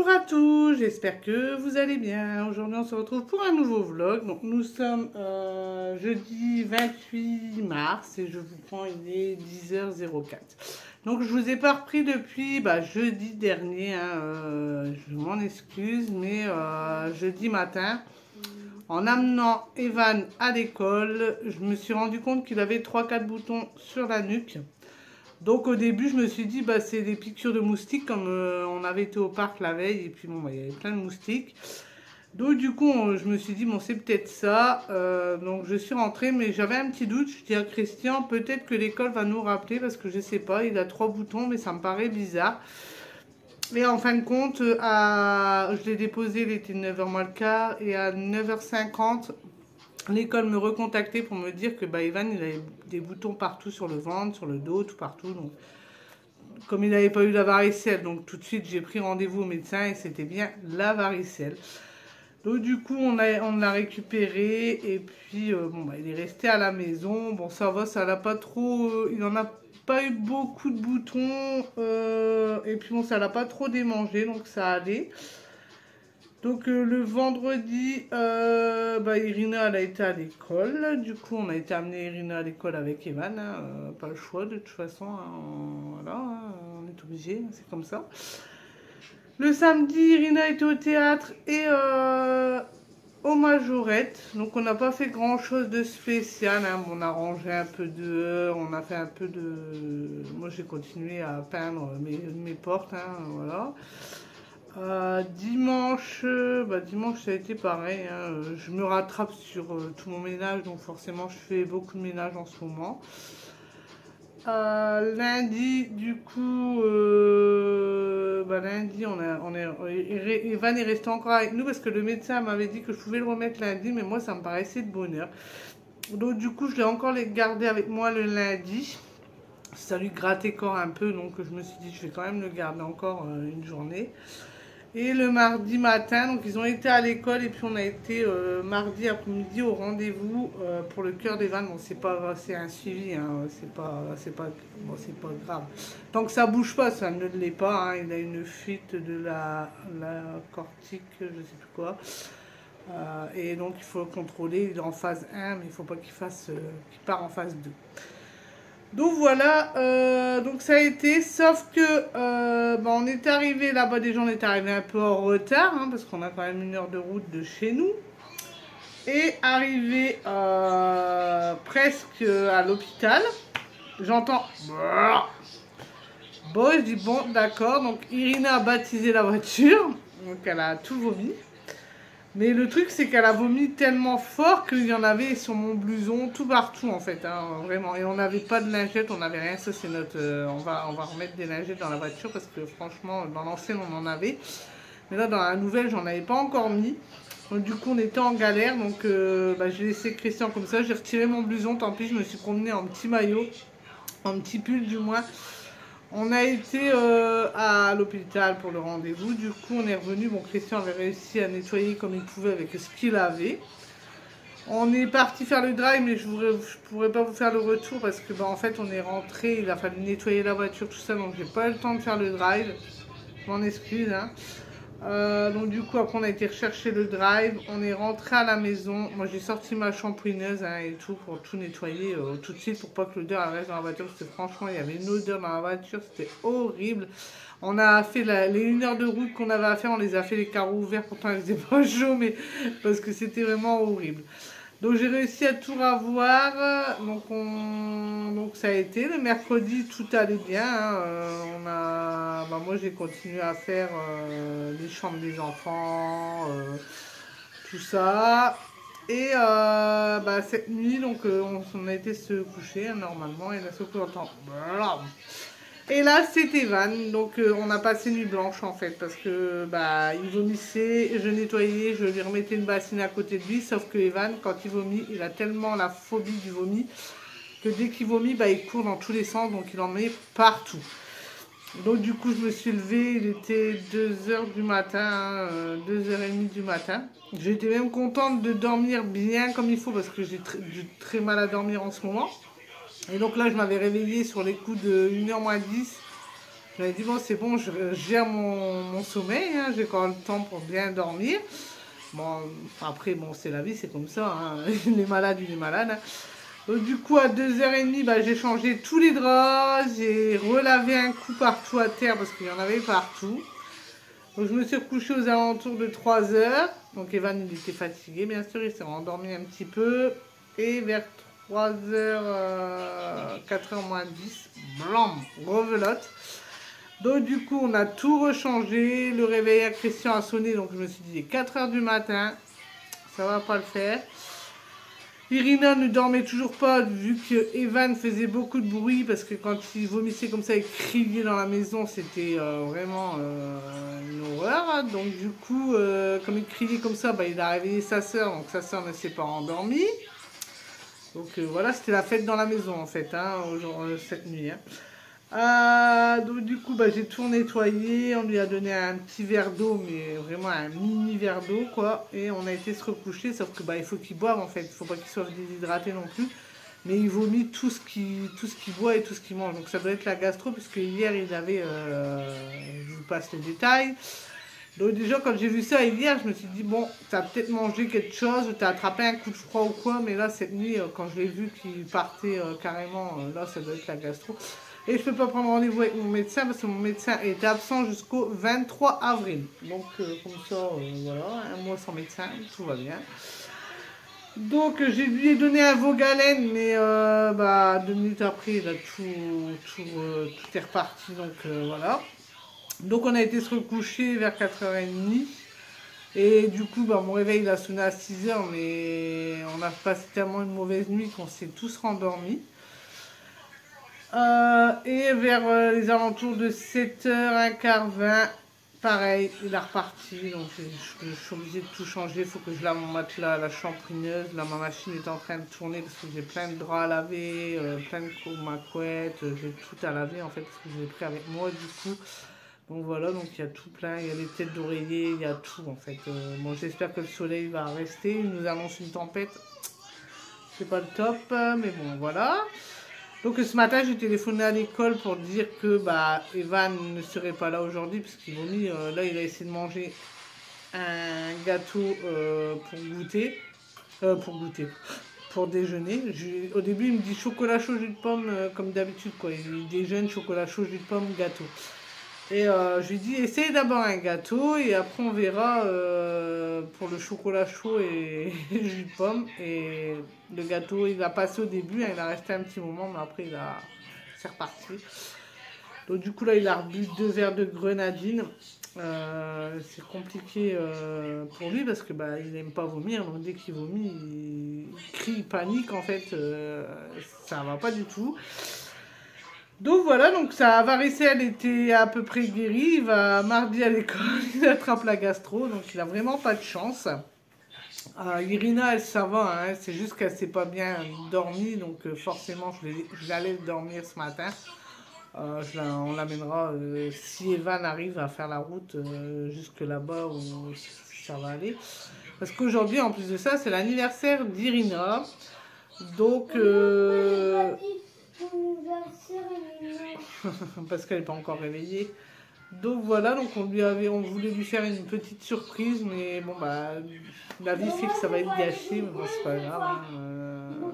à tous, j'espère que vous allez bien. Aujourd'hui on se retrouve pour un nouveau vlog. Donc nous sommes jeudi 28 mars et je vous prends, il est 10h04. Donc je vous ai pas repris depuis jeudi dernier, je m'en excuse, mais jeudi matin, en amenant Evan à l'école, je me suis rendu compte qu'il avait 3-4 boutons sur la nuque. Donc au début je me suis dit c'est des piqûres de moustiques comme on avait été au parc la veille et puis il y avait plein de moustiques. Donc du coup je me suis dit c'est peut-être ça. Donc je suis rentrée mais j'avais un petit doute. Je dis à Christian peut-être que l'école va nous rappeler parce que je sais pas, il a 3 boutons mais ça me paraît bizarre. Et en fin de compte je l'ai déposé, il était 9h moins le quart et à 9h50 l'école me recontactait pour me dire que Evan il avait des boutons partout sur le ventre, sur le dos, tout partout. Donc, comme il n'avait pas eu la varicelle, donc tout de suite j'ai pris rendez-vous au médecin et c'était bien la varicelle. Donc du coup on l'a récupéré et puis il est resté à la maison. Bon ça va, ça l'a pas trop, il n'en a pas eu beaucoup de boutons et puis ça l'a pas trop démangé donc ça allait. Donc le vendredi, Irina elle a été à l'école. Du coup on a été amener Irina à l'école avec Evan, pas le choix de toute façon, voilà, on est obligé, c'est comme ça. Le samedi Irina était au théâtre et aux majorettes. Donc on n'a pas fait grand chose de spécial, on a rangé un peu dehors, on a fait un peu de... Moi j'ai continué à peindre mes portes, voilà. Dimanche ça a été pareil, je me rattrape sur tout mon ménage, donc forcément je fais beaucoup de ménage en ce moment. Lundi du coup lundi Evan est resté encore avec nous parce que le médecin m'avait dit que je pouvais le remettre lundi, mais moi ça me paraissait de bonne heure, donc du coup je l'ai encore gardé avec moi le lundi. Ça lui grattait corps un peu, donc je me suis dit je vais quand même le garder encore une journée. Et le mardi matin, donc ils ont été à l'école et puis on a été mardi après-midi au rendez-vous pour le cœur d'Evan. Bon, c'est un suivi, c'est pas grave. Tant que ça bouge pas, ça ne l'est pas. Il a une fuite de la cortique, je sais plus quoi. Et donc il faut le contrôler. Il est en phase 1, mais il ne faut pas qu'il part en phase 2. Donc voilà, donc ça a été, sauf que on est arrivé là-bas, déjà on est arrivé un peu en retard, parce qu'on a quand même 1 heure de route de chez nous. Et arrivé presque à l'hôpital, j'entends... Bon, je dis bon, d'accord, donc Irina a baptisé la voiture, donc elle a tout vomi. Mais le truc, c'est qu'elle a vomi tellement fort qu'il y en avait sur mon blouson, tout partout en fait, vraiment. Et on n'avait pas de lingettes, on n'avait rien. Ça, c'est notre... on va remettre des lingettes dans la voiture parce que franchement, dans l'ancienne, on en avait. Mais là, dans la nouvelle, j'en avais pas encore mis. Donc, du coup, on était en galère. Donc, j'ai laissé Christian comme ça. J'ai retiré mon blouson, tant pis, je me suis promenée en petit maillot, en petit pull du moins. On a été à l'hôpital pour le rendez-vous. Du coup, on est revenu. Bon, Christian avait réussi à nettoyer comme il pouvait avec ce qu'il avait. On est parti faire le drive, mais je ne pourrais pas vous faire le retour parce que en fait, on est rentré. Il a fallu nettoyer la voiture, tout ça. Donc, j'ai pas eu le temps de faire le drive. Je m'en excuse. Donc, du coup, après, on a été rechercher le drive. On est rentré à la maison. Moi, j'ai sorti ma shampouineuse et tout pour tout nettoyer tout de suite pour pas que l'odeur reste dans la voiture. Parce que franchement, il y avait une odeur dans la voiture. C'était horrible. On a fait les 1 heure de route qu'on avait à faire. On les a fait les carreaux ouverts. Pourtant, il faisait pas chaud, mais parce que c'était vraiment horrible. Donc j'ai réussi à tout revoir, donc ça a été, le mercredi tout allait bien, moi j'ai continué à faire les chambres des enfants, tout ça, et cette nuit donc on a été se coucher normalement, et là ce coup on entend... Et là c'est Evan, donc on a passé nuit blanche en fait, parce que il vomissait, je nettoyais, je lui remettais une bassine à côté de lui, sauf que Evan, quand il vomit, il a tellement la phobie du vomi, que dès qu'il vomit, il court dans tous les sens, donc il en met partout. Donc du coup je me suis levée, il était 2h du matin, 2h30 du matin. J'étais même contente de dormir bien comme il faut, parce que j'ai très mal à dormir en ce moment. Et donc là, je m'avais réveillée sur les coups de 1h moins 10 Je m'avais dit, bon, c'est bon, je gère mon sommeil, hein, j'ai quand même le temps pour bien dormir. Bon, après, bon, c'est la vie, c'est comme ça, hein. Il est malade, il est malade. Hein. Donc, du coup, à 2h30, bah, j'ai changé tous les draps, j'ai relavé un coup partout à terre parce qu'il y en avait partout. Donc, je me suis recouchée aux alentours de 3h. Donc, Evan, il était fatigué, bien sûr, il s'est rendormi un petit peu. Et vers 3h, 4h moins 10, blam, revelote. Donc du coup, on a tout rechangé. Le réveil à Christian a sonné, donc je me suis dit, il est 4h du matin, ça va pas le faire. Irina ne dormait toujours pas, vu que Evan faisait beaucoup de bruit, parce que quand il vomissait comme ça et criait dans la maison, c'était vraiment une horreur. Donc du coup, comme il criait comme ça, bah, il a réveillé sa soeur, donc sa soeur ne s'est pas endormie. Donc voilà, c'était la fête dans la maison en fait, hein, cette nuit. Hein. Donc du coup bah, j'ai tout nettoyé, on lui a donné un petit verre d'eau, mais vraiment un mini verre d'eau quoi, et on a été se recoucher, sauf que bah, il faut qu'il boive en fait, il faut pas qu'il soit déshydraté non plus, mais il vomit tout ce qu'il boit et tout ce qu'il mange, donc ça doit être la gastro, puisque hier il avait, je vous passe les détails. Donc déjà quand j'ai vu ça hier, je me suis dit bon, t'as peut-être mangé quelque chose, t'as attrapé un coup de froid ou quoi, mais là cette nuit quand je l'ai vu qu'il partait carrément, là ça doit être la gastro. Et je ne peux pas prendre rendez-vous avec mon médecin parce que mon médecin est absent jusqu'au 23 avril. Donc comme ça, voilà, un mois sans médecin, tout va bien. Donc je lui ai donné un Vogalène, mais bah, 2 minutes après, là, tout est reparti. Donc voilà. Donc on a été se recoucher vers 4h30. Et du coup, bah, mon réveil il a sonné à 6h, mais on a passé tellement une mauvaise nuit qu'on s'est tous rendormis. Et vers les alentours de 7h, un quart 20, pareil, il est reparti. Donc je suis obligée de tout changer. Il faut que je lave mon matelas à la champrineuse. Là, ma machine est en train de tourner parce que j'ai plein de draps à laver, plein de ma couette. J'ai tout à laver en fait parce que je l'ai pris avec moi du coup. Donc voilà, donc il y a tout plein. Il y a les têtes d'oreiller, il y a tout en fait. Bon, j'espère que le soleil va rester. Il nous annonce une tempête. C'est pas le top, mais bon, voilà. Donc ce matin, j'ai téléphoné à l'école pour dire que bah, Evan ne serait pas là aujourd'hui parce qu'il vomit. Là, il a essayé de manger un gâteau pour déjeuner. Au début, il me dit chocolat chaud, jus de pomme, comme d'habitude, quoi. Il déjeune, chocolat chaud, jus de pomme, gâteau. Et je lui dis, essaye d'abord un gâteau et après on verra pour le chocolat chaud et jus de pomme. Et le gâteau, il a passé au début, hein, il a resté un petit moment, mais après c'est reparti. Donc du coup là, il a rebu 2 verres de grenadine. C'est compliqué pour lui parce que bah, il n'aime pas vomir, donc dès qu'il vomit, il crie, il panique en fait, ça va pas du tout. Donc voilà, donc sa varicelle était à peu près guérie. Il va mardi à l'école, il attrape la gastro, donc il a vraiment pas de chance. Irina, elle, ça va, hein, c'est juste qu'elle s'est pas bien dormie, donc forcément, je la laisse dormir ce matin. On l'amènera si Evan arrive à faire la route jusque là-bas où ça va aller. Parce qu'aujourd'hui, en plus de ça, c'est l'anniversaire d'Irina. Donc... parce qu'elle n'est pas encore réveillée. Donc voilà, donc on voulait lui faire une petite surprise, mais bon bah la vie fait que ça va être gâché, mais bon c'est pas grave. Hein,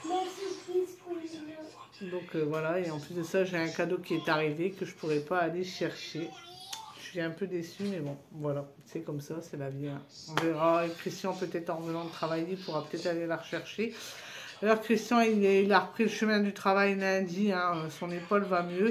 Donc voilà, et en plus de ça, j'ai un cadeau qui est arrivé que je pourrais pas aller chercher. Je suis un peu déçue, mais bon, voilà, c'est comme ça, c'est la vie. Hein. On verra, et Christian peut-être en revenant de travailler, il pourra peut-être aller la rechercher. Alors Christian, il a repris le chemin du travail lundi, hein, son épaule va mieux.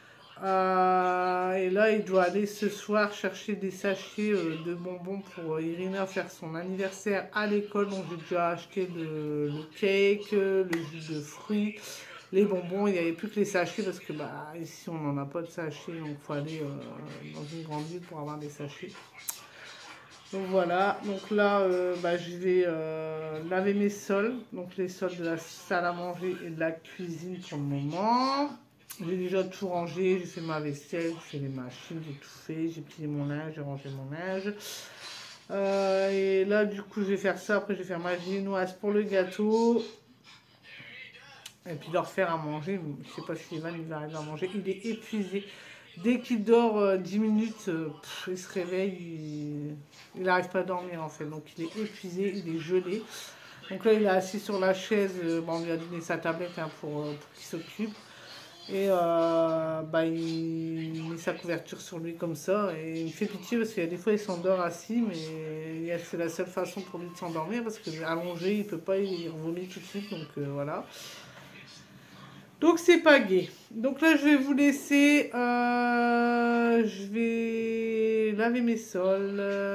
Et là, il doit aller ce soir chercher des sachets de bonbons pour Irina faire son anniversaire à l'école. Donc j'ai déjà acheté le cake, le jus de fruits, les bonbons. Il n'y avait plus que les sachets parce que bah, ici on n'en a pas de sachets. Donc il faut aller dans une grande ville pour avoir des sachets. Donc voilà, donc là bah, je vais laver mes sols, donc les sols de la salle à manger et de la cuisine pour le moment. J'ai déjà tout rangé, j'ai fait ma vaisselle, j'ai fait les machines, j'ai tout fait, j'ai plié mon linge, j'ai rangé mon linge. Et là du coup je vais faire ça, après je vais faire ma génoise pour le gâteau. Et puis leur faire à manger, je sais pas si Evan il va arriver à manger, il est épuisé. Dès qu'il dort 10 minutes, il se réveille, il n'arrive pas à dormir en fait. Donc il est épuisé, il est gelé. Donc là, il est assis sur la chaise. Bon, on lui a donné sa tablette hein, pour qu'il s'occupe. Et il met sa couverture sur lui comme ça. Et il me fait pitié parce qu'il y a des fois, il s'endort assis, mais c'est la seule façon pour lui de s'endormir parce que allongé, il peut pas, il vomit tout de suite. Donc voilà. Donc c'est pas gai. Donc là je vais vous laisser. Je vais laver mes sols.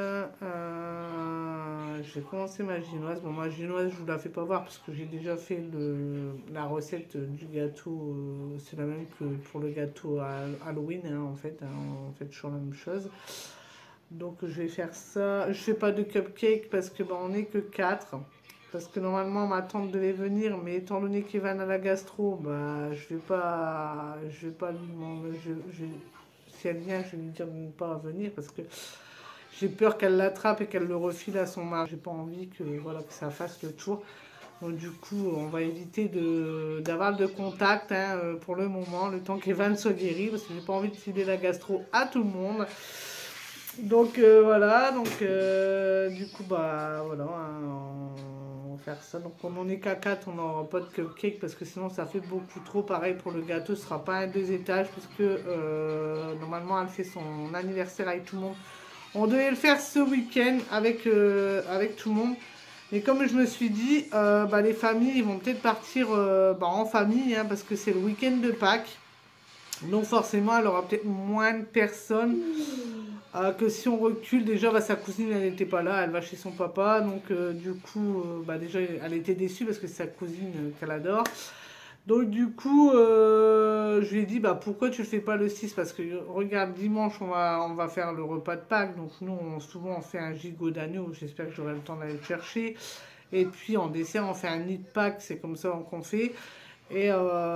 Je vais commencer ma génoise. Bon, ma génoise je vous la fais pas voir parce que j'ai déjà fait la recette du gâteau. C'est la même que pour le gâteau à Halloween hein, en fait. Hein, en fait toujours la même chose. Donc je vais faire ça. Je fais pas de cupcake parce que on n'est que 4. Parce que normalement ma tante devait venir, mais étant donné qu'Evan a la gastro, je vais pas lui demander. Si elle vient, je vais lui dire de ne pas venir parce que j'ai peur qu'elle l'attrape et qu'elle le refile à son mari. J'ai pas envie que ça fasse le tour. Donc du coup, on va éviter d'avoir de contact hein, pour le moment, le temps qu'Evan soit guéri, parce que j'ai pas envie de filer la gastro à tout le monde. Donc voilà, donc du coup voilà, hein, on va faire ça. Donc comme on est qu'à 4, on n'aura pas de cupcake parce que sinon ça fait beaucoup trop. Pareil pour le gâteau, ce sera pas un 2 étages parce que normalement elle fait son anniversaire avec tout le monde. On devait le faire ce week-end avec tout le monde. Mais comme je me suis dit, les familles ils vont peut-être partir en famille hein, parce que c'est le week-end de Pâques. Donc forcément elle aura peut-être moins de personnes. Que si on recule, déjà sa cousine elle n'était pas là, elle va chez son papa, donc du coup déjà elle était déçue parce que c'est sa cousine qu'elle adore. Donc du coup je lui ai dit pourquoi tu le fais pas le 6 parce que regarde dimanche on va faire le repas de Pâques, donc nous souvent on fait un gigot d'agneau, j'espère que j'aurai le temps d'aller le chercher. Et puis en dessert on fait un nid de Pâques, c'est comme ça qu'on fait. Et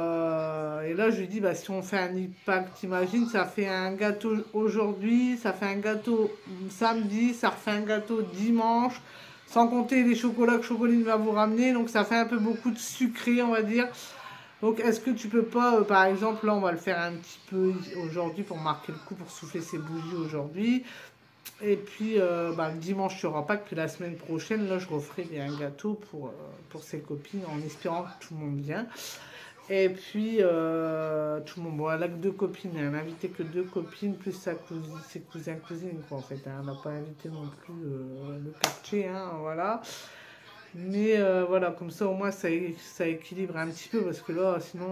là, je lui dis, si on fait un Pâques, t'imagines, ça fait un gâteau aujourd'hui, ça fait un gâteau samedi, ça refait un gâteau dimanche, sans compter les chocolats que Chocoline va vous ramener. Donc, ça fait un peu beaucoup de sucré, on va dire. Donc, est-ce que tu peux pas, par exemple, là, on va le faire un petit peu aujourd'hui pour marquer le coup, pour souffler ses bougies aujourd'hui. Et puis, le dimanche, il n'y aura pas que la semaine prochaine, là, je referai un gâteau pour ses copines, en espérant que tout le monde vient. Et puis, tout le monde, elle a que 2 copines, elle n'a invité que 2 copines, plus ses cousins, cousines, quoi, en fait. Hein. Elle n'a pas invité non plus le quartier, hein, voilà. Mais voilà, comme ça, au moins, ça équilibre un petit peu, parce que là, sinon,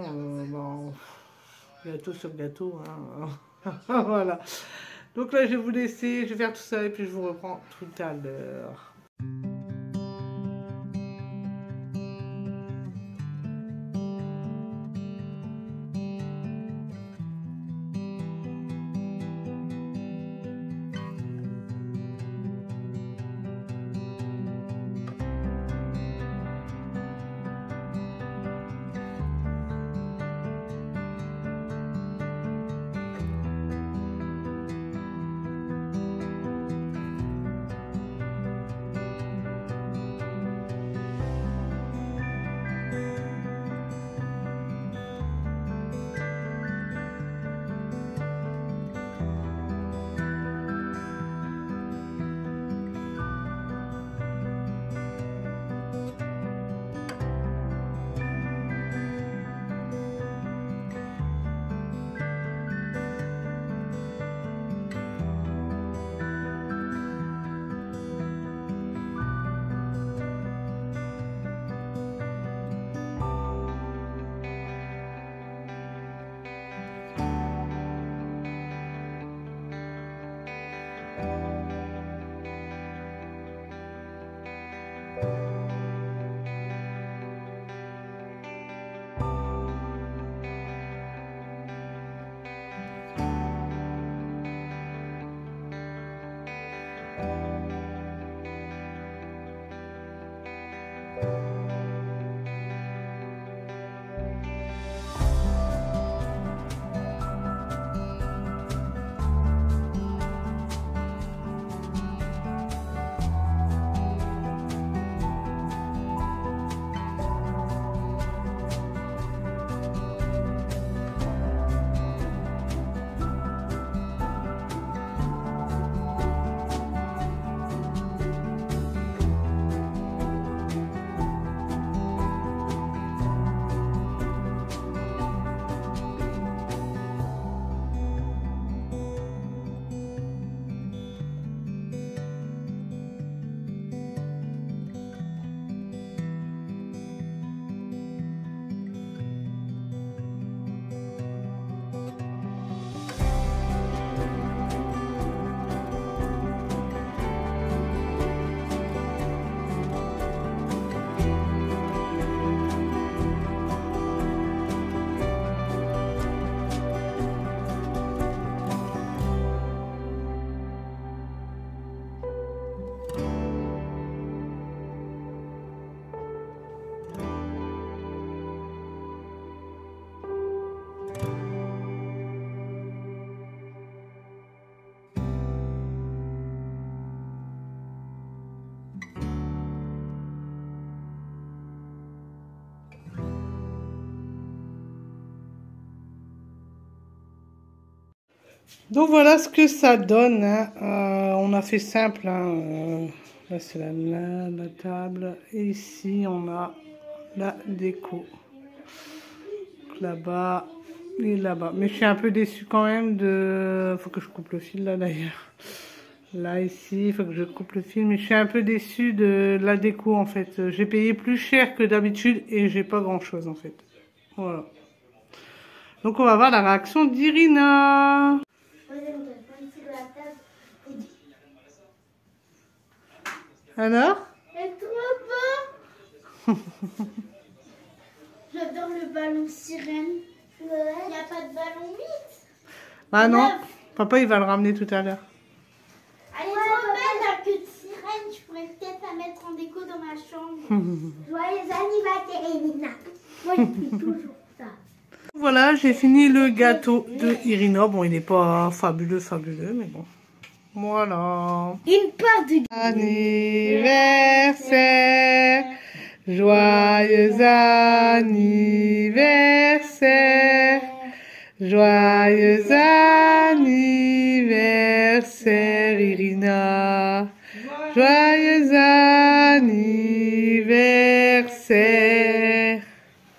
gâteau sur gâteau, hein. Voilà. Donc là, je vais vous laisser, je vais faire tout ça, et puis je vous reprends tout à l'heure. Donc voilà ce que ça donne. Hein. On a fait simple. Hein. Là c'est la table. Et ici on a la déco. Là-bas et là-bas. Mais je suis un peu déçue quand même de... Faut que je coupe le fil là d'ailleurs. Là ici, il faut que je coupe le fil. Mais je suis un peu déçue de la déco en fait. J'ai payé plus cher que d'habitude et j'ai pas grand chose en fait. Voilà. Donc on va voir la réaction d'Irina. Alors? C'est trop beau. J'adore le ballon sirène. Il n'y a pas de ballon 8. Ah non, papa il va le ramener tout à l'heure. Elle est trop belle la queue de sirène. Je pourrais peut-être la mettre en déco dans ma chambre. Joyeux anniversaire, Irina. Moi je fais toujours ça. Voilà, j'ai fini le gâteau de Irina. Bon, il n'est pas fabuleux, mais bon. Voilà. Une part de Anniversaire, joyeux anniversaire, joyeux anniversaire Irina, joyeux anniversaire.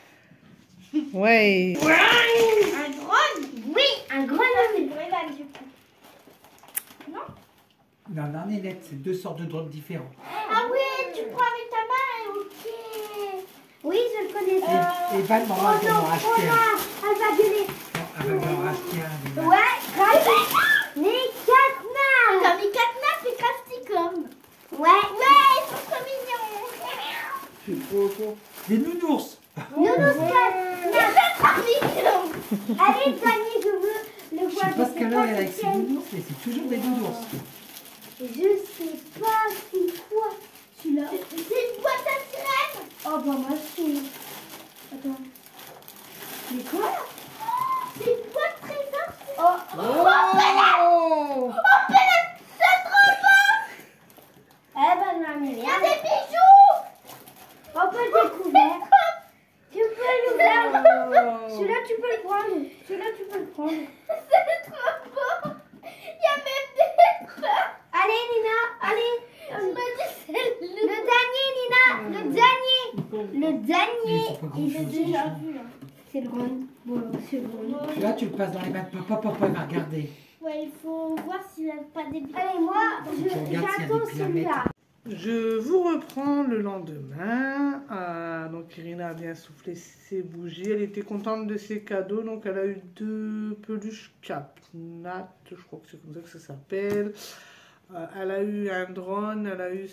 Ouais. un drone. Oui, un drone. C'est le vrai du coup. Non? Non, non, Nénette, c'est deux sortes de drones différents. Ah oui, tu prends avec ta main, ok. Oui, je le connais. Et Val m'en a racheté un. Elle va gueuler. Non, elle va m'en racheter un. Ouais, les cadenas. Comme les cadenas, c'est Crafticom. Ouais, ils sont trop mignons. C'est trop con. Des nounours. Nounours, c'est trop mignon. Allez, Fanny, je veux le Je voir. sais pas ce qu'elle a avec ses nounours, mais c'est toujours des nounours. Je sais pas c'est quoi celui-là. C'est une boîte à sirène. Oh bah moi c'est... Attends. C'est quoi là? C'est une boîte trésor. Oh Pelette. Oh Pelette, c'est trop beau. Eh ben mamie, il y a des bijoux. On peut le découvrir. Tu peux l'ouvrir. Celui-là tu peux le prendre. Celui-là tu peux le prendre. C'est trop beau. Il y a même des fleurs. Allez Nina, allez. Je me dis c'est le dernier Nina, le dernier. Le dernier. Il est déjà vu. Hein. C'est le drone. Bon, c'est le drone. Là, tu le passes dans les mains de papa, papa va regarder. Ouais, il faut voir s'il n'a pas des... Allez, moi, j'attends celui-là. Je vous reprends le lendemain. Donc Irina a bien soufflé ses bougies. Elle était contente de ses cadeaux. Donc elle a eu 2 peluches Capnat. Je crois que c'est comme ça que ça s'appelle. Elle a eu un drone. Elle a eu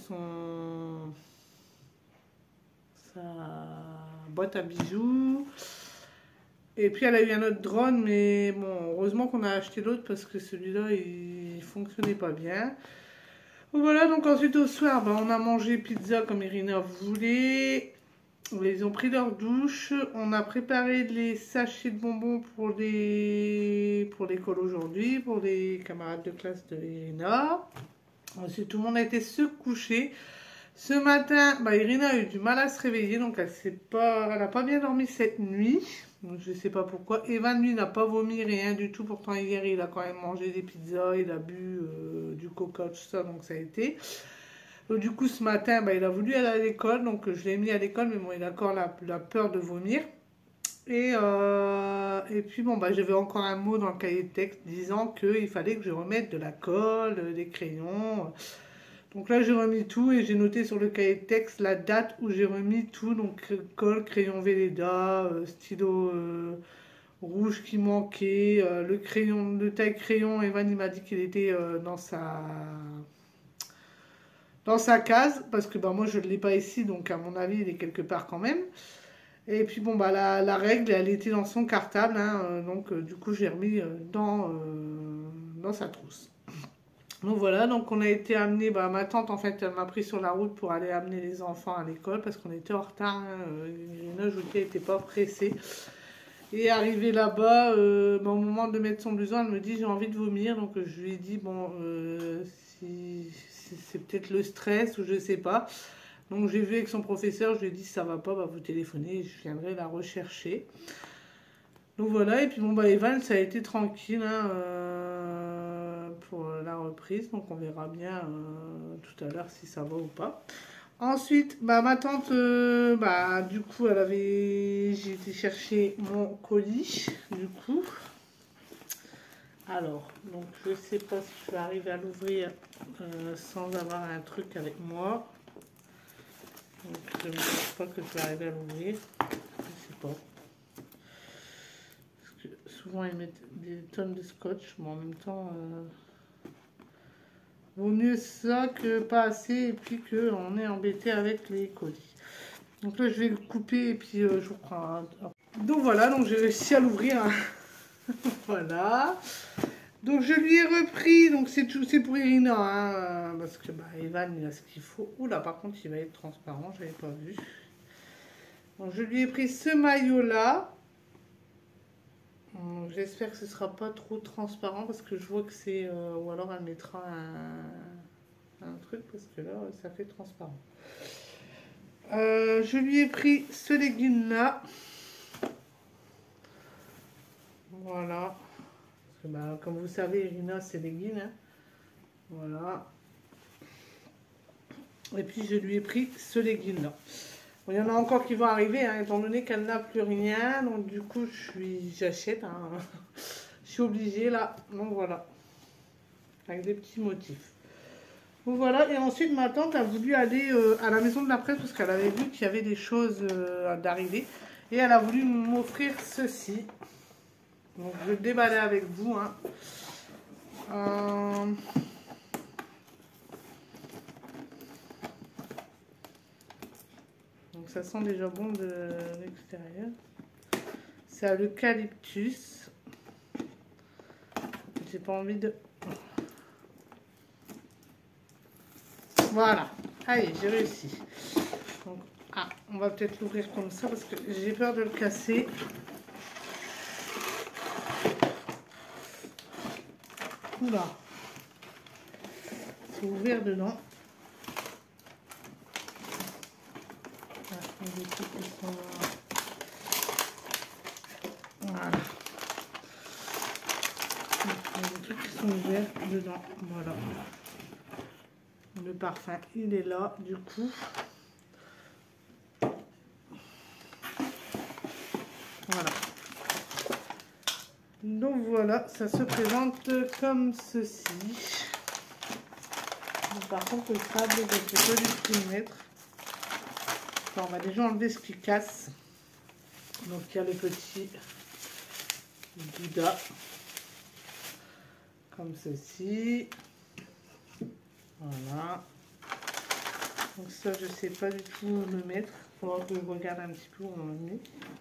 sa boîte à bijoux. Et puis elle a eu un autre drone. Mais bon, heureusement qu'on a acheté l'autre parce que celui-là, il fonctionnait pas bien. Voilà, donc ensuite au soir, on a mangé pizza comme Irina voulait. Ils ont pris leur douche. On a préparé les sachets de bonbons pour l'école aujourd'hui, pour les camarades de classe de Irina. Ensuite, tout le monde a été se coucher. Ce matin, Irina a eu du mal à se réveiller, donc elle n'a pas bien dormi cette nuit. Donc, je ne sais pas pourquoi. Evan, lui, n'a pas vomi, rien du tout. Pourtant, hier, il a quand même mangé des pizzas, il a bu du coca, tout ça, donc ça a été. Donc, du coup, ce matin, il a voulu aller à l'école, donc je l'ai mis à l'école, mais bon, il a encore la peur de vomir. Et puis, j'avais encore un mot dans le cahier de texte disant qu'il fallait que je remette de la colle, des crayons. Donc là, j'ai remis tout et j'ai noté sur le cahier de texte la date où j'ai remis tout. Donc, colle, crayon Velleda, stylo rouge qui manquait, le taille crayon. Evan, il m'a dit qu'il était dans sa case. Parce que moi, je ne l'ai pas ici. Donc, à mon avis, il est quelque part quand même. Et puis, la règle, elle était dans son cartable. Hein, donc, du coup, j'ai remis dans sa trousse. Donc voilà, donc on a été amené, ma tante en fait, elle m'a pris sur la route pour aller amener les enfants à l'école parce qu'on était en retard. Irina, je vous dis, elle n'était pas pressée. Et arrivée là-bas, au moment de mettre son blouson, elle me dit j'ai envie de vomir. Donc je lui ai dit si c'est peut-être le stress ou je sais pas. Donc j'ai vu avec son professeur, je lui ai dit ça va pas, vous téléphonez, je viendrai la rechercher. Donc voilà, et puis Evan, ça a été tranquille. Hein, reprise. Donc on verra bien tout à l'heure si ça va ou pas. Ensuite, bah, ma tante, bah, du coup, j'ai été chercher mon colis, du coup. Alors, donc je sais pas si je vais arriver à l'ouvrir sans avoir un truc avec moi. Donc je ne pense pas que je vais arriver à l'ouvrir. Je sais pas. Parce que souvent ils mettent des tonnes de scotch, mais en même temps, vaut mieux ça que pas assez et puis qu'on est embêté avec les colis. Donc là je vais le couper et puis je vous prends un... Donc voilà, donc j'ai réussi à l'ouvrir. Voilà. Donc je lui ai repris, donc c'est pour Irina, hein, parce que bah, Evan il a ce qu'il faut. Oula, par contre il va être transparent, je n'avais pas vu. Donc je lui ai pris ce maillot là. J'espère que ce sera pas trop transparent parce que je vois que c'est... ou alors elle mettra un truc parce que là ça fait transparent. Je lui ai pris ce legging là. Voilà. Bah, comme vous savez, Irina, c'est leggings. Hein. Voilà. Et puis, je lui ai pris ce legging-là. Bon, il y en a encore qui vont arriver, hein, étant donné qu'elle n'a plus rien. Donc, du coup, j'achète. Hein. Je suis obligée, là. Donc, voilà. Avec des petits motifs. Donc, voilà. Et ensuite, ma tante a voulu aller à la maison de la presse parce qu'elle avait vu qu'il y avait des choses d'arriver. Et elle a voulu m'offrir ceci. Donc, je vais le déballer avec vous. Hein. Donc, ça sent déjà bon de l'extérieur. C'est à l'eucalyptus. J'ai pas envie de... Voilà. Allez, j'ai réussi. Donc, on va peut-être l'ouvrir comme ça parce que j'ai peur de le casser. Oula, c'est ouvert dedans. Ah, des trucs qui sont... Voilà. Il y a des trucs qui sont ouverts dedans. Voilà. Le parfum, il est là, du coup. Voilà. Donc voilà, ça se présente comme ceci. Donc, par contre, le sable, je ne sais pas du tout le mettre. Enfin, on va déjà enlever ce qui casse. Donc il y a les petits Bouddha. Comme ceci. Voilà. Donc ça, je ne sais pas du tout où le mettre. Il faudra que je regarde un petit peu où on le met.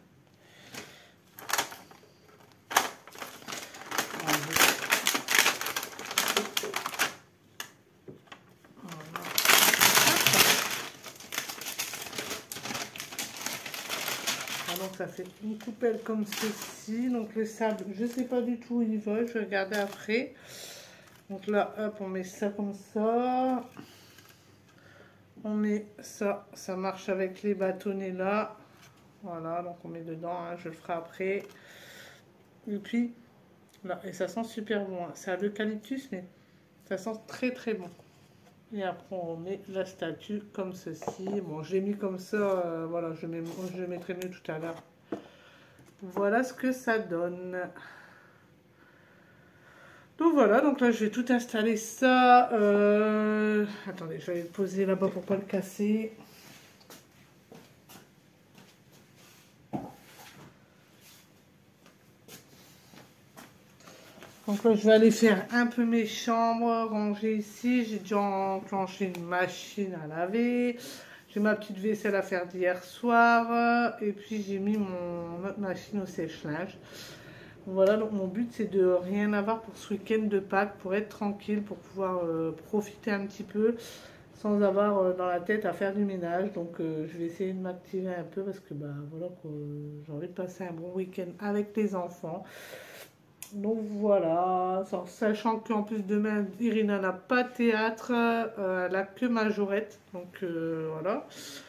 Donc ça fait une coupelle comme ceci. Donc le sable, je sais pas du tout où il va, je vais regarder après. Donc là, hop, on met ça comme ça. On met ça, ça marche avec les bâtonnets là. Voilà, donc on met dedans, hein, je le ferai après. Et puis, là, et ça sent super bon. Hein. C'est à l'eucalyptus, mais ça sent très très bon. Et après, on met la statue comme ceci. Bon, je l'ai mis comme ça. Voilà, je mettrai mieux tout à l'heure. Voilà ce que ça donne. Donc voilà, donc là, je vais tout installer ça. Attendez, je vais le poser là-bas pour pas le casser. Donc là, je vais aller faire un peu mes chambres, ranger ici. J'ai déjà enclenché une machine à laver. J'ai ma petite vaisselle à faire d'hier soir. Et puis, j'ai mis mon autre machine au sèche-linge. Voilà, donc mon but, c'est de rien avoir pour ce week-end de Pâques, pour être tranquille, pour pouvoir profiter un petit peu, sans avoir dans la tête à faire du ménage. Donc, je vais essayer de m'activer un peu parce que, bah, voilà, j'ai envie de passer un bon week-end avec les enfants. Donc voilà, sachant qu'en plus demain, Irina n'a pas de théâtre, elle a que majorette, donc voilà.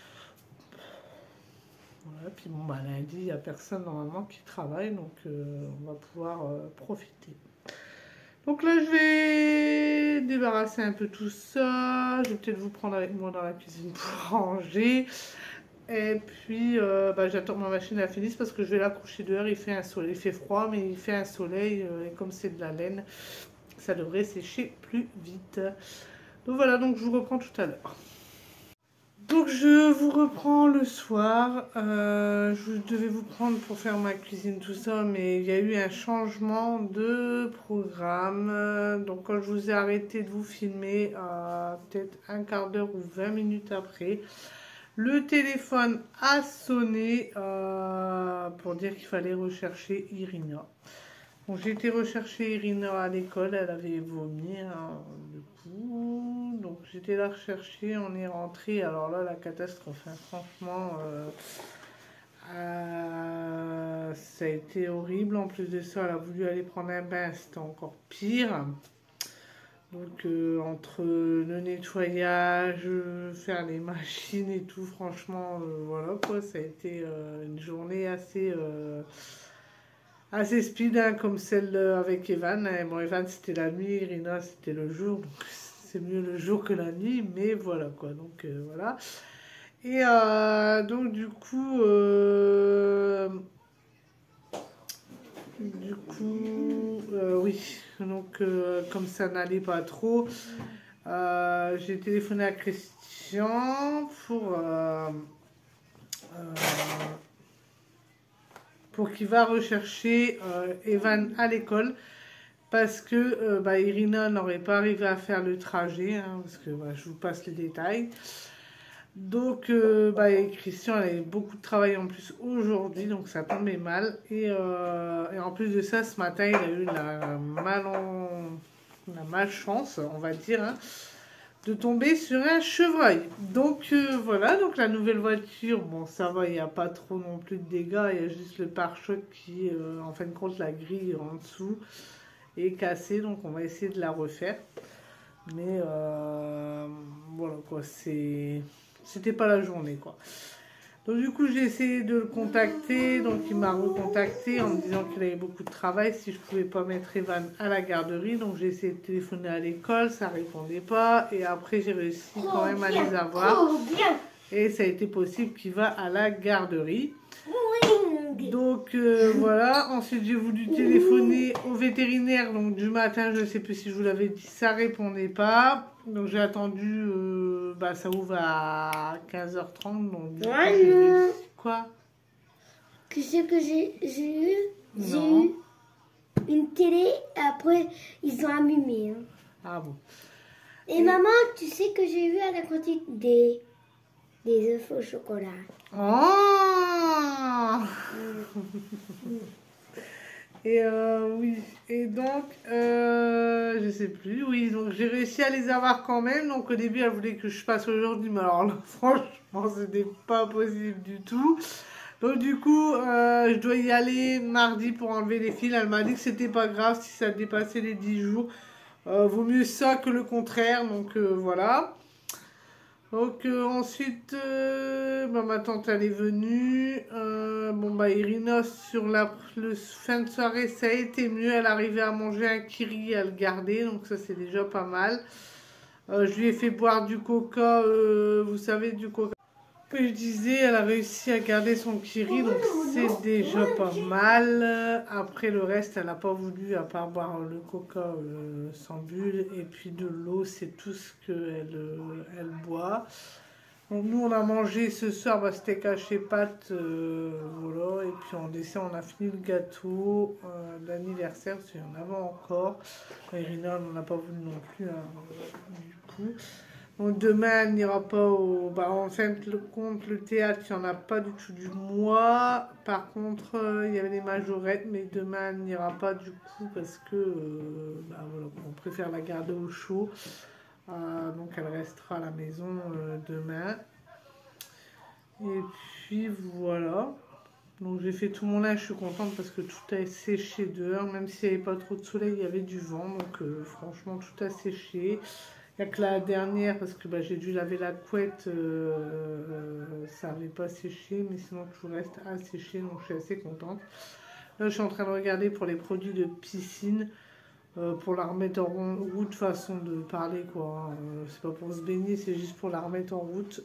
Voilà. Puis bon, bah, lundi, il n'y a personne normalement qui travaille, donc on va pouvoir profiter. Donc là, je vais débarrasser un peu tout ça. Je vais peut-être vous prendre avec moi dans la cuisine pour ranger. Et puis, j'attends que ma machine à finisse parce que je vais l'accrocher dehors. Il fait un soleil, il fait froid, mais il fait un soleil. Et comme c'est de la laine, ça devrait sécher plus vite. Donc voilà, donc je vous reprends tout à l'heure. Donc je vous reprends le soir. Je devais vous prendre pour faire ma cuisine, tout ça, mais il y a eu un changement de programme. Donc quand je vous ai arrêté de vous filmer, peut-être un quart d'heure ou 20 minutes après, le téléphone a sonné pour dire qu'il fallait rechercher Irina. Bon, j'ai été rechercher Irina à l'école, elle avait vomi, hein, du coup. Donc j'étais la rechercher, on est rentré. Alors là, la catastrophe, hein, franchement, ça a été horrible. En plus de ça, elle a voulu aller prendre un bain, c'était encore pire. Donc entre le nettoyage, faire les machines et tout, franchement, voilà quoi, ça a été une journée assez speed, hein, comme celle avec Evan. Bon, Evan c'était la nuit, Irina c'était le jour, donc c'est mieux le jour que la nuit, mais voilà quoi, donc voilà. Et donc oui, donc comme ça n'allait pas trop, j'ai téléphoné à Christian pour qu'il va rechercher Evan à l'école parce que Irina n'aurait pas arrivé à faire le trajet, hein, parce que je vous passe les détails. Donc Christian avait beaucoup de travail en plus aujourd'hui, donc ça tombait mal. Et en plus de ça, ce matin, il a eu la malchance, on va dire, hein, de tomber sur un chevreuil. Donc voilà, donc la nouvelle voiture, bon ça va, il n'y a pas trop non plus de dégâts, il y a juste le pare-choc qui, en fin de compte, la grille en dessous est cassée, donc on va essayer de la refaire. Mais voilà quoi, c'était pas la journée quoi. Donc du coup j'ai essayé de le contacter, donc il m'a recontacté en me disant qu'il avait beaucoup de travail, si je pouvais pas mettre Evan à la garderie. Donc j'ai essayé de téléphoner à l'école, ça répondait pas, et après j'ai réussi quand même à les avoir, et ça a été possible qu'il va à la garderie. Donc voilà, ensuite j'ai voulu téléphoner au vétérinaire, donc du matin, je ne sais plus si je vous l'avais dit, ça répondait pas. Donc j'ai attendu, ça ouvre à 15h30, donc du coup, j'ai réussi. Quoi? Tu sais que j'ai eu? Non. J'ai eu une télé, et après ils ont allumé. Hein. Ah bon. Et maman, tu sais que j'ai eu à la cantine des œufs au chocolat. Oh. Et oui, et donc, je sais plus, oui, donc j'ai réussi à les avoir quand même. Donc au début, elle voulait que je passe aujourd'hui, mais alors là, franchement, c'était pas possible du tout. Donc du coup, je dois y aller mardi pour enlever les fils. Elle m'a dit que c'était pas grave si ça dépassait les 10 jours. Vaut mieux ça que le contraire, donc voilà. Donc ensuite, ma tante elle est venue. Irina sur le fin de soirée ça a été mieux. Elle arrivait à manger un kiri, elle le gardait, donc ça c'est déjà pas mal. Je lui ai fait boire du coca, vous savez, du coca. Je disais, elle a réussi à garder son kiri, donc c'est déjà pas mal. Après le reste, elle n'a pas voulu, à part boire le coca sans bulle, et puis de l'eau, c'est tout ce qu'elle elle boit. Donc nous, on a mangé ce soir steak haché pâtes, voilà, et puis en dessert, on a fini le gâteau d'anniversaire, parce qu'il y en avait encore. Irina n'en a pas voulu non plus, hein, du coup. Donc demain, elle n'ira pas au... en fin de compte, le théâtre, il n'y en a pas du tout du mois. Par contre, il y avait les majorettes, mais demain, elle n'ira pas du coup parce que voilà, on préfère la garder au chaud. Donc elle restera à la maison demain. Et puis voilà. Donc j'ai fait tout mon linge, je suis contente parce que tout a séché dehors. Même s'il n'y avait pas trop de soleil, il y avait du vent. Donc franchement, tout a séché. Il n'y a que la dernière, parce que j'ai dû laver la couette, ça n'avait pas séché, mais sinon tout reste à sécher, donc je suis assez contente. Là, je suis en train de regarder pour les produits de piscine. pour la remettre en route, façon de parler quoi. C'est pas pour se baigner, c'est juste pour la remettre en route.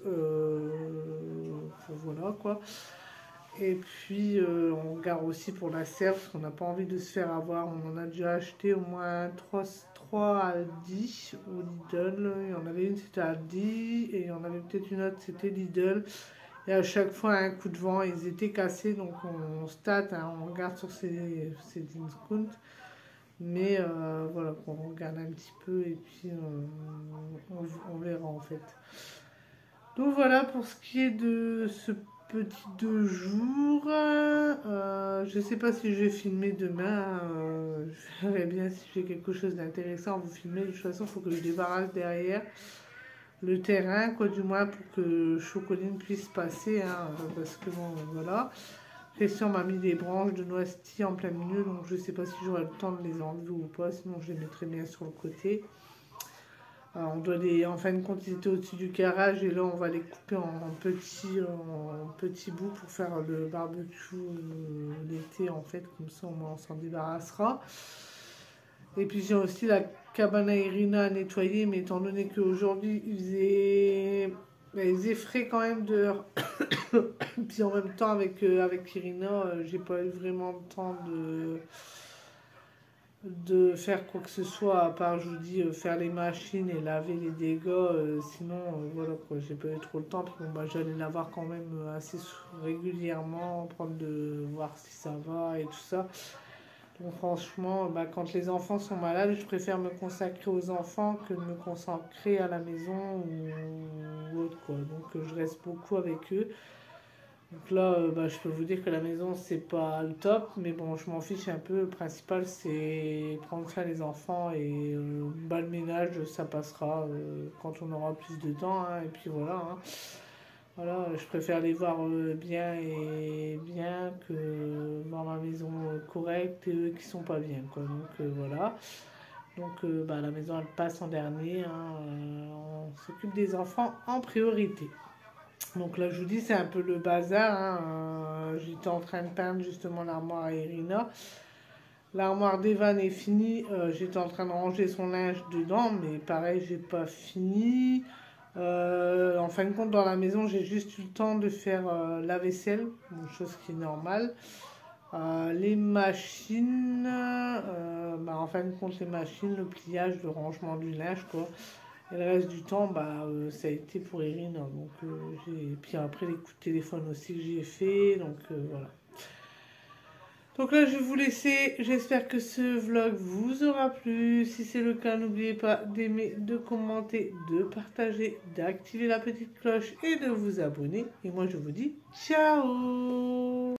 Voilà quoi. Et puis on regarde aussi pour la serre parce qu'on n'a pas envie de se faire avoir. On en a déjà acheté au moins 3 à 10 au Lidl. Il y en avait une c'était à 10 et il y en avait peut-être une autre c'était Lidl. Et à chaque fois un coup de vent, ils étaient cassés. Donc on se tâte, hein, on regarde sur ces discounts. Mais voilà, on regarde un petit peu et puis on verra en fait. Donc voilà pour ce qui est de ce petit 2 jours. Je sais pas si je vais filmer demain. Je verrai bien si j'ai quelque chose d'intéressant à vous filmer. De toute façon, il faut que je débarrasse derrière le terrain, quoi, du moins pour que Chocoline puisse passer. Hein, parce que bon, voilà. Christian m'a mis des branches de noisetier en plein milieu, donc je sais pas si j'aurai le temps de les enlever ou pas, sinon je les mettrai bien sur le côté. Alors, on doit les, en fin de compte, ils étaient au-dessus du garage et là on va les couper en petits bouts pour faire le barbecue l'été en fait, comme ça au moins on s'en débarrassera. Et puis j'ai aussi la cabane à Irina à nettoyer, mais étant donné qu'aujourd'hui il faisait frais quand même dehors. Puis en même temps avec Irina, j'ai pas eu vraiment le temps de faire quoi que ce soit, à part je vous dis faire les machines et laver les dégâts. Sinon voilà quoi, j'ai pas eu trop le temps. Puis bon, bah, j'allais laver quand même assez régulièrement, prendre de voir si ça va et tout ça. Donc franchement, bah, quand les enfants sont malades, je préfère me consacrer aux enfants que de me consacrer à la maison ou autre quoi. Donc je reste beaucoup avec eux. Donc là, bah, je peux vous dire que la maison, c'est pas le top, mais bon, je m'en fiche un peu. Le principal, c'est prendre soin des enfants et bah, le ménage, ça passera quand on aura plus de temps. Hein, et puis voilà. Hein. Voilà, je préfère les voir bien et bien que dans ma maison correcte et eux qui sont pas bien. Quoi. Donc voilà. Donc bah, la maison, elle passe en dernier. Hein, on s'occupe des enfants en priorité. Donc là, je vous dis, c'est un peu le bazar. Hein. J'étais en train de peindre justement l'armoire à Irina. L'armoire d'Evan est finie. J'étais en train de ranger son linge dedans, mais pareil, j'ai pas fini. En fin de compte, dans la maison, j'ai juste eu le temps de faire la vaisselle, une chose qui est normale. Les machines, bah, en fin de compte, les machines, le pliage, le rangement du linge, quoi. Et le reste du temps, bah, ça a été pour Irina. Donc, puis après, les coups de téléphone aussi que j'ai fait. Donc, voilà. Donc là, je vais vous laisser. J'espère que ce vlog vous aura plu. Si c'est le cas, n'oubliez pas d'aimer, de commenter, de partager, d'activer la petite cloche et de vous abonner. Et moi, je vous dis ciao!